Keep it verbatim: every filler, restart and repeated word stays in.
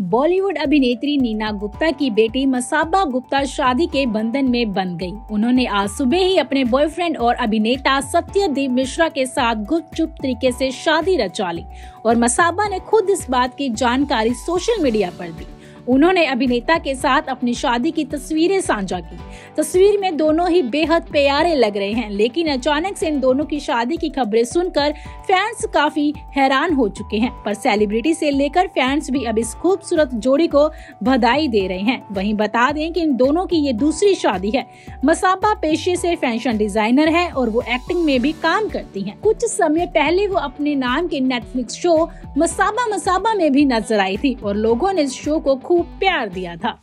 बॉलीवुड अभिनेत्री नीना गुप्ता की बेटी मसाबा गुप्ता शादी के बंधन में बंध गई। उन्होंने आज सुबह ही अपने बॉयफ्रेंड और अभिनेता सत्यदेव मिश्रा के साथ गुपचुप तरीके से शादी रचा ली और मसाबा ने खुद इस बात की जानकारी सोशल मीडिया पर दी। उन्होंने अभिनेता के साथ अपनी शादी की तस्वीरें साझा की। तस्वीर में दोनों ही बेहद प्यारे लग रहे हैं, लेकिन अचानक से इन दोनों की शादी की खबरें सुनकर फैंस काफी हैरान हो चुके हैं। पर सेलिब्रिटी से लेकर फैंस भी अब इस खूबसूरत जोड़ी को बधाई दे रहे हैं। वहीं बता दें कि इन दोनों की ये दूसरी शादी है। मसाबा पेशे से फैशन डिजाइनर है और वो एक्टिंग में भी काम करती हैं। कुछ समय पहले वो अपने नाम के नेटफ्लिक्स शो मसाबा मसाबा में भी नजर आई थी और लोगों ने इस शो को खूब प्यार दिया था।